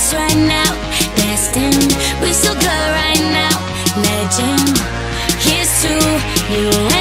us right now. Destined, we're so good right now. Legend, here's to you.